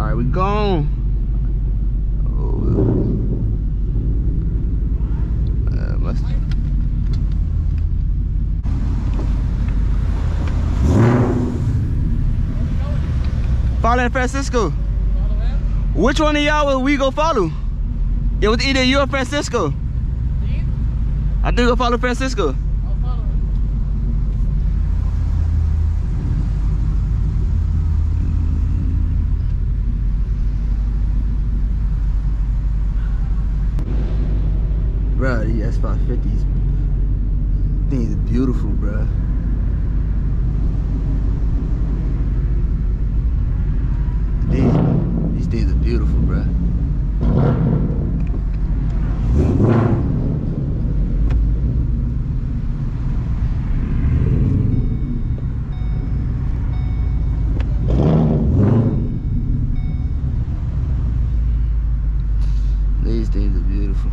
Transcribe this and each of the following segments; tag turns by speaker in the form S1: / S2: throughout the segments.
S1: Alright, we gone. Following Francisco. Which one of y'all will we go follow? It was either you or Francisco. I think we'll follow Francisco.
S2: I'll follow him.
S1: Bruh, these S550s, things are beautiful, bruh. These things are beautiful, bruh. These things are beautiful.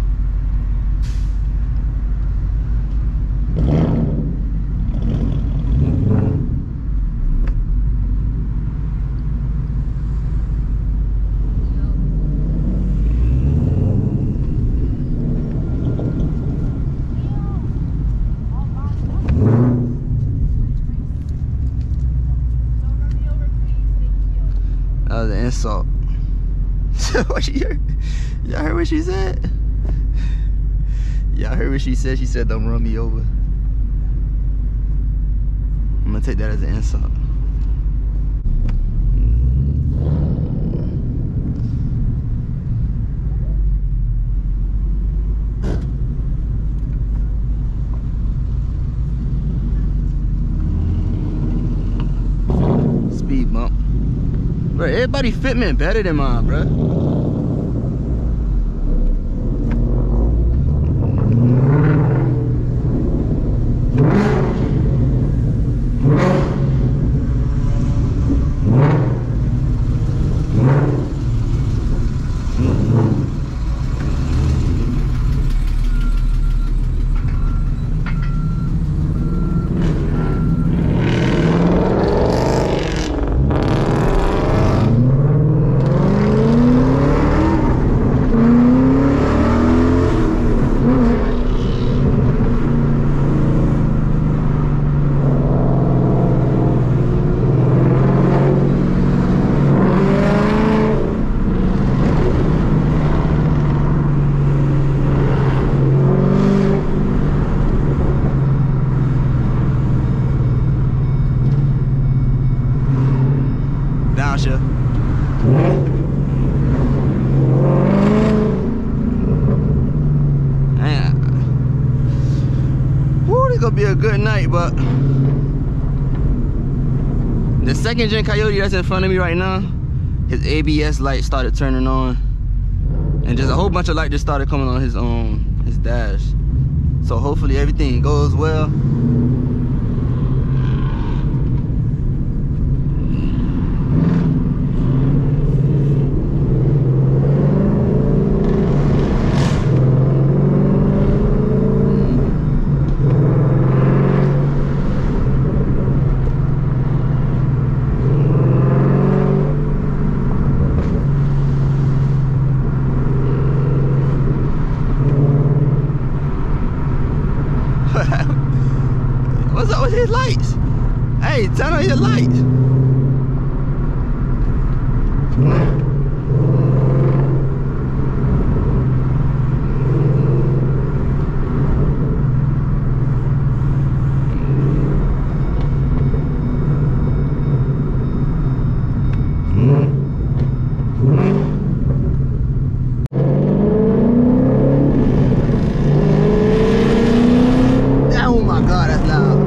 S1: That was an insult. What you heard? Y'all heard what she said? Y'all heard what she said? She said, don't run me over. I'm gonna take that as an insult. Speed bump. Bro, everybody fitment better than mine, bro. Gonna be a good night, but the second gen Coyote that's in front of me right now, his ABS light started turning on, and just a whole bunch of light just started coming on his dash. So hopefully everything goes well. What's up with his lights? Hey, turn on your lights. Oh my God, that's loud.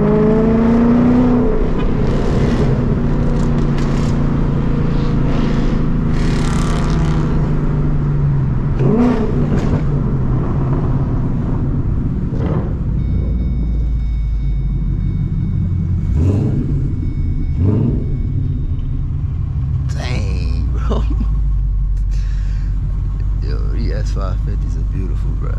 S1: Dang, bro. Yo, these S550s are beautiful, bro.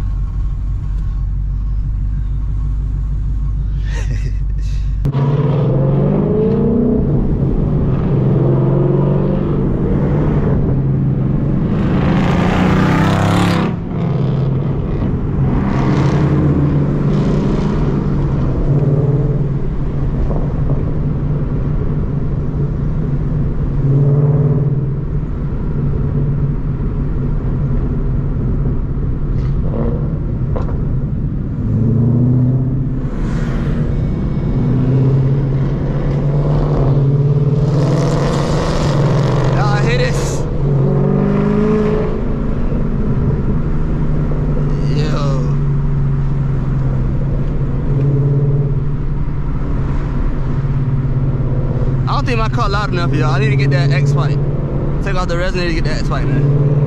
S1: my car loud enough, y'all. I need to get that X-Fight. Take off the resonator to get that X-Fight, man.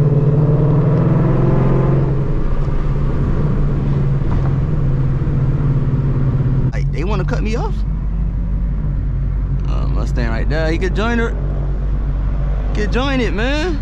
S1: Like, they want to cut me off? Mustang right there. He could join her. Could join it, man.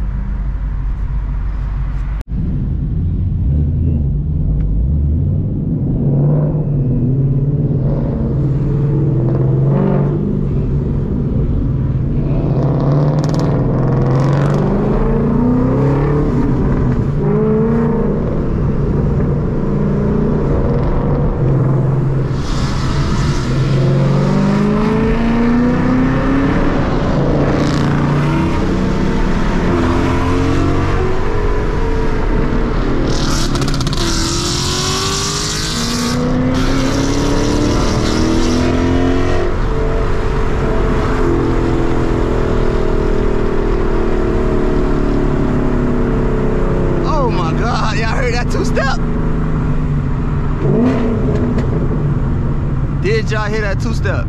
S1: Did y'all hear that two-step?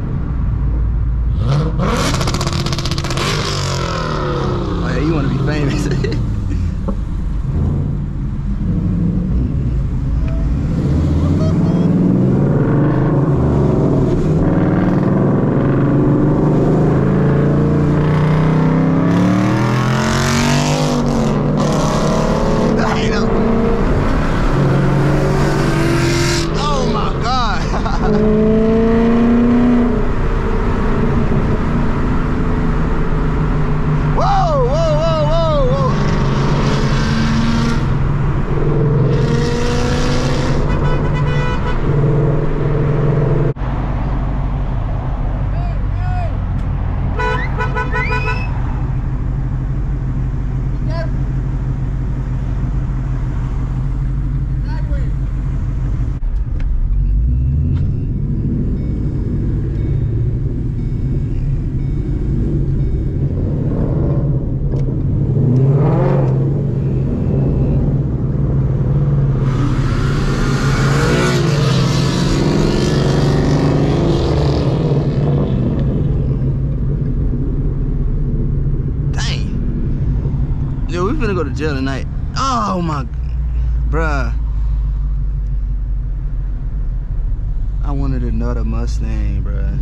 S1: Oh yeah, you want to be famous. Yo, we finna go to jail tonight. Oh my, bruh. I wanted another Mustang, bruh.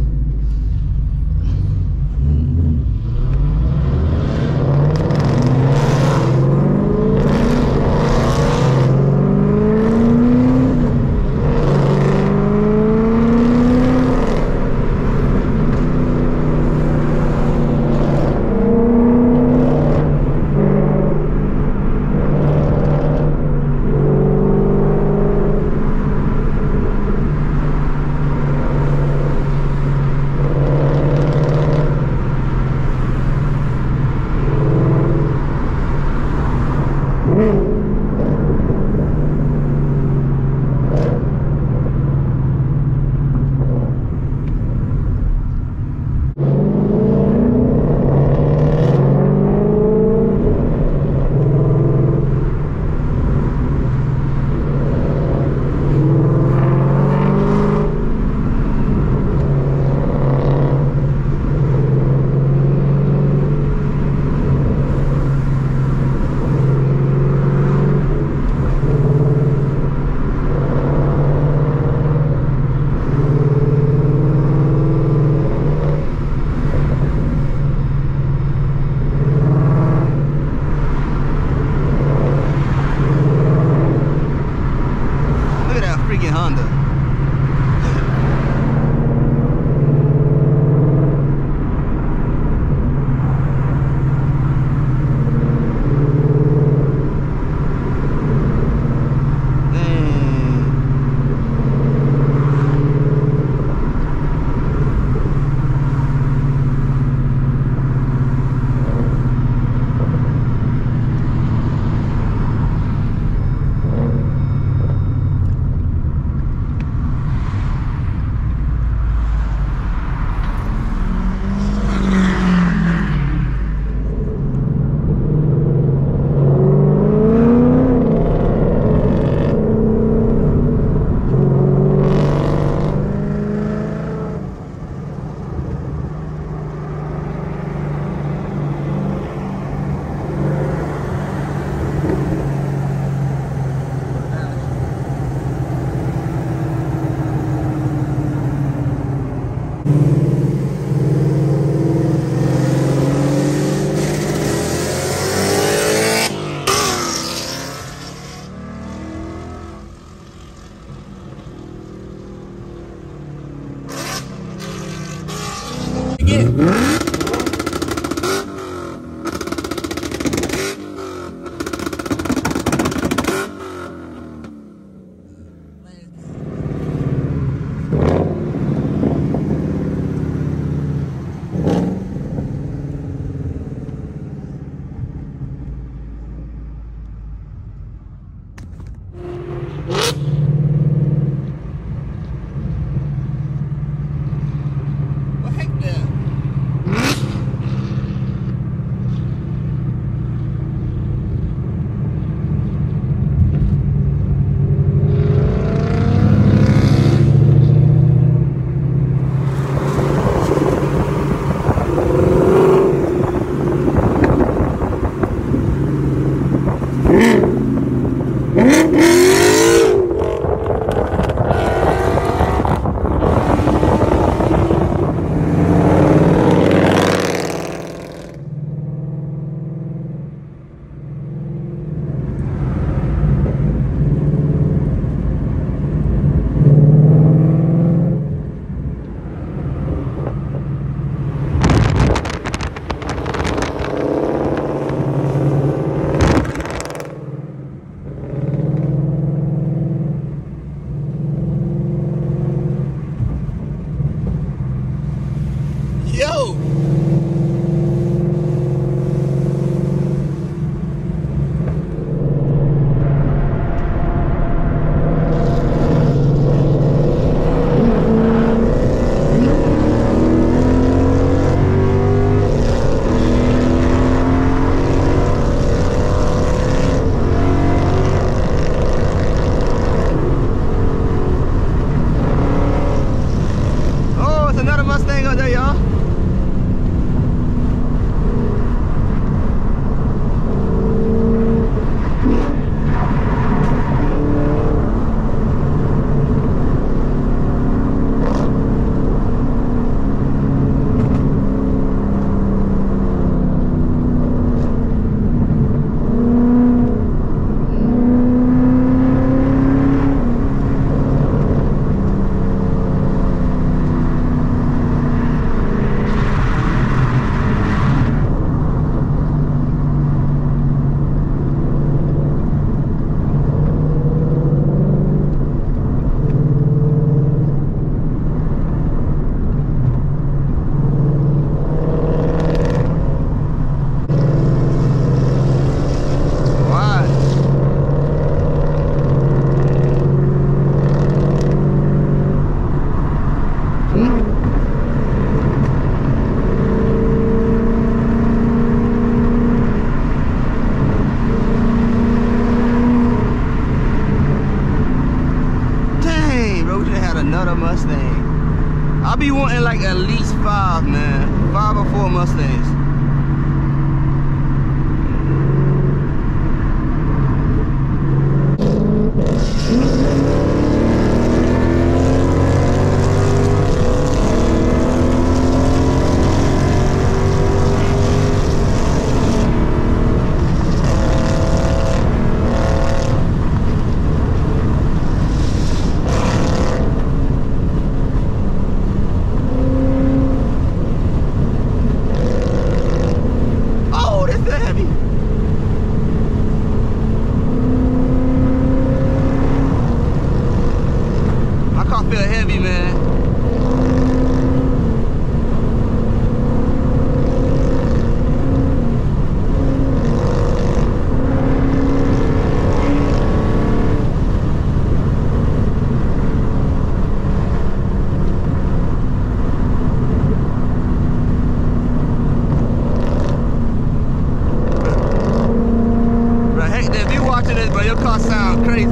S1: your car sound crazy.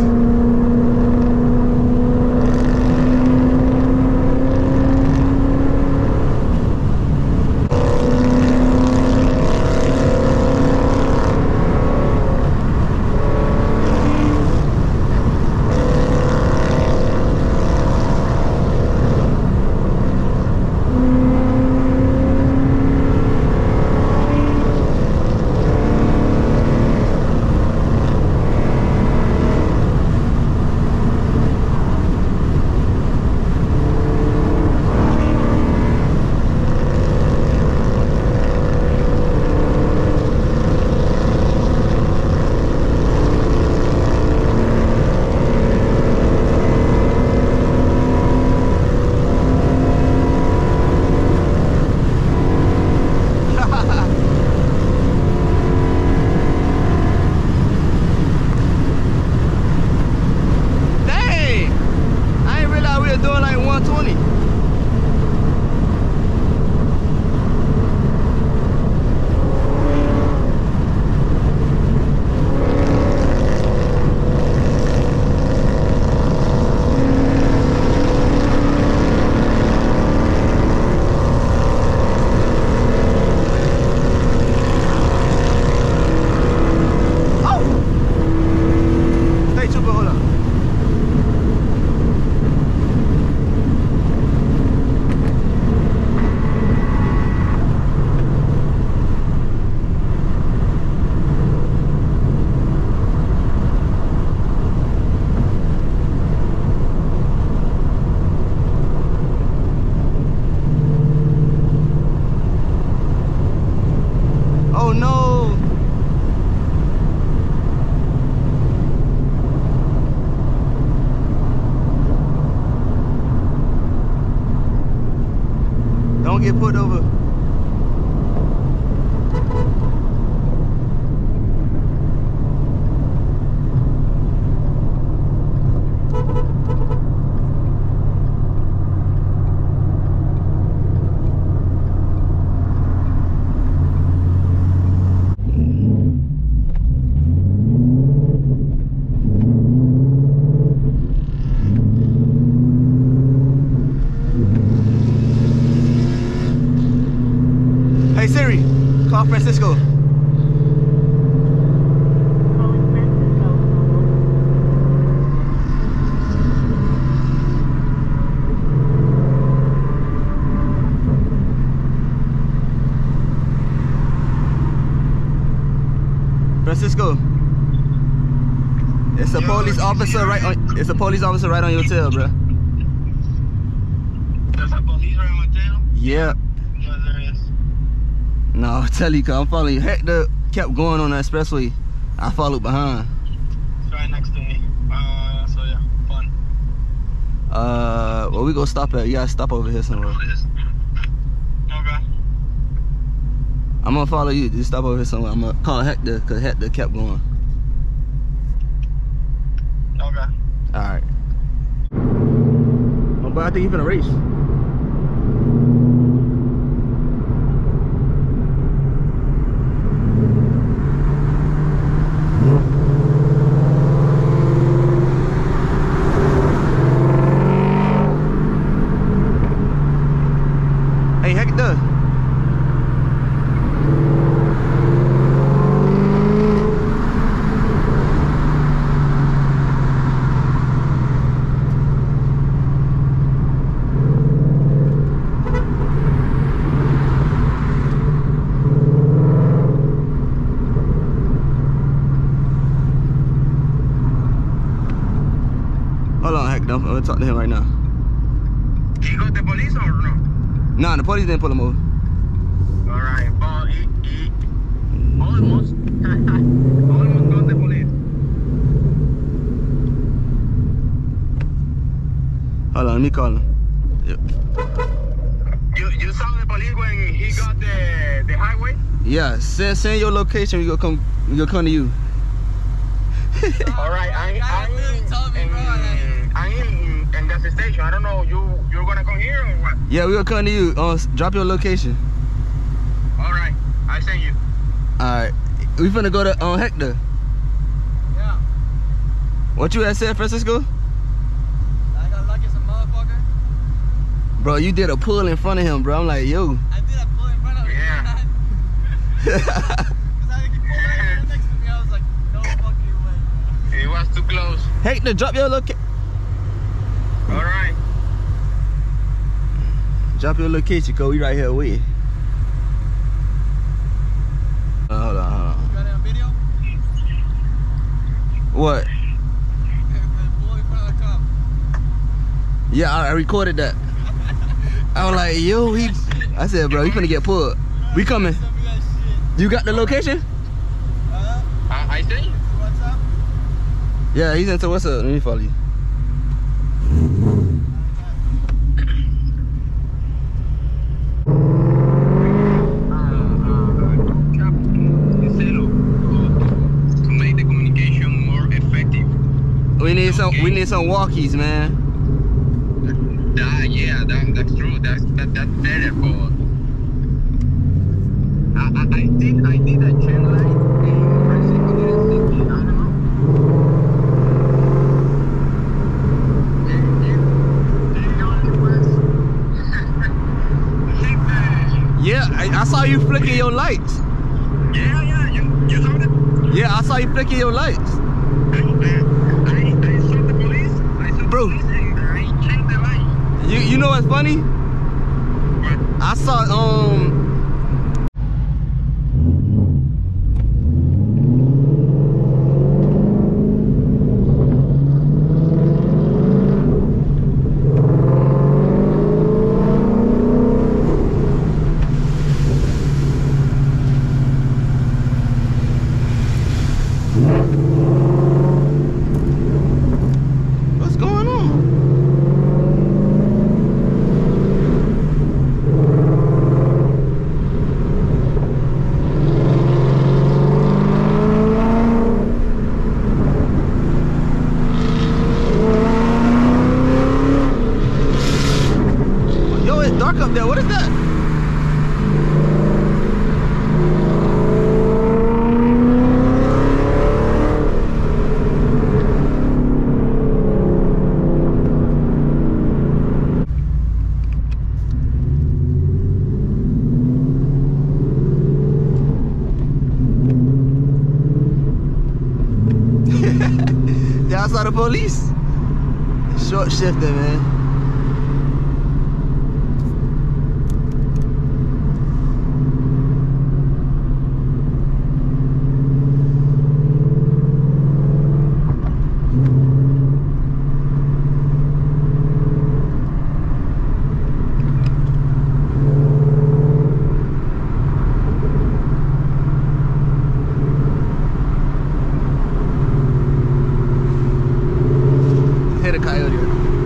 S1: Don't get pulled over. Hey Siri, call Francisco. Francisco, it's a police officer right on. It's a police officer right on your tail, bro.
S2: There's a police right on my tail?
S1: Yeah.
S2: Yeah, there is.
S1: No, I'll tell you, cause I'm following you. Hector kept going on the expressway. I followed behind.
S2: It's right next to me. So yeah, fun.
S1: Where we gonna stop at? You gotta stop over here somewhere.
S2: Okay.
S1: I'm gonna follow you. Just stop over here somewhere. I'm gonna call Hector, cause Hector kept going.
S2: Okay.
S1: Alright. Oh, but I think you're finna race. Hey, Hector. Hold on, Hector. I'm gonna talk to him right now.
S2: He got the police or no?
S1: Nah, the police didn't pull him over.
S2: Alright, but he almost almost got the police.
S1: Hold on, let me call him. Yep.
S2: You saw the police when he got the highway?
S1: Yeah, send your location. We gonna come to you.
S2: Alright, I'm in gas station. I don't know. You're gonna come here or what?
S1: Yeah, we gonna come to you. Drop your location.
S2: Alright, I send you.
S1: All right, we finna go to Hector.
S2: Yeah.
S1: What you at San Francisco?
S3: I got lucky as a motherfucker.
S1: Bro, you did a pull in front of him, bro. I'm like, yo.
S3: I did a pull in front of him.
S2: Yeah.
S3: Because I think he pulled right next to me. I was like, no fucking way, bro.
S2: It was too close.
S1: Hey, to drop your location.
S2: All right.
S1: Drop your location, cause we right here with you. Hold on, hold on.
S3: You got it on video?
S1: What?
S3: The pull in front of the cop.
S1: Yeah, I recorded that. I was like, yo, I said, bro, he finna get pulled. We coming.
S3: Send me that shit.
S1: You got the location?
S2: I see.
S3: What's up?
S1: Yeah, he's into what's up. Let me follow you.
S2: To make the communication more effective.
S1: We need some walkies, man.
S2: Yeah, that's true. That's better. But I did a chain line in Francisco didn't see me. I don't know.
S1: Yeah, I saw you flicking your lights.
S2: Yeah, you saw it?
S1: Yeah, I saw you flicking your lights.
S2: I saw the police.
S1: Bro.
S2: And I changed the light.
S1: You know what's funny?
S2: What?
S1: I saw what's going on? Yo, it's dark up there. What is that? Y'all saw the police? Short shifting, man. Hit a coyote.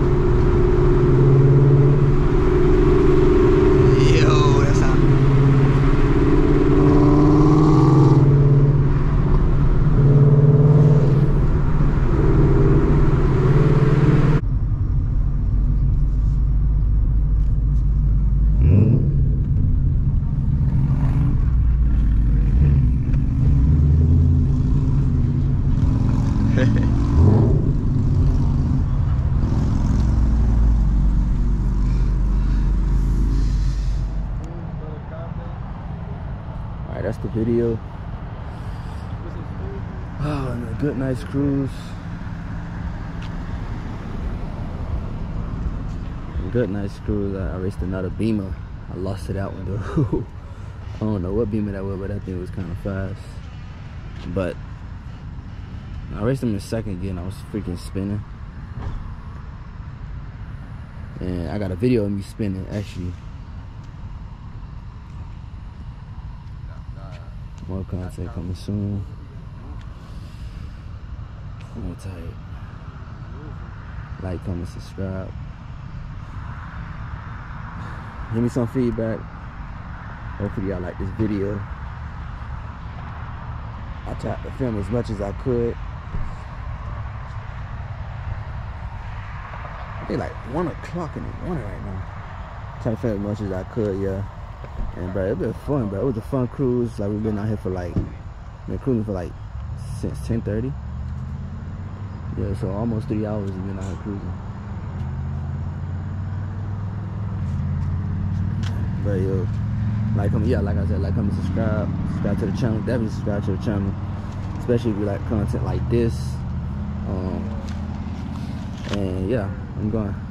S1: Yo, that's how. Alright, that's the video. Oh, and a good nice cruise. Good nice cruise. I raced another Beamer. I lost it out one though. I don't know what Beamer that was, but that thing was kind of fast. But I raced him in second again. I was freaking spinning. And I got a video of me spinning actually. More content coming soon. Hold tight. Like, comment, subscribe. Give me some feedback. Hopefully y'all like this video. I tried to film as much as I could. It's like 1 o'clock in the morning right now. Trying to film as much as I could, yeah. And bro, it been fun, bro. It was a fun cruise. Like we've been out here for like, been cruising for like since 10:30. Yeah, so almost 3 hours we've been out here cruising. But yo, like I said, like, comment, subscribe to the channel. Definitely subscribe to the channel, especially if you like content like this. And yeah, I'm going.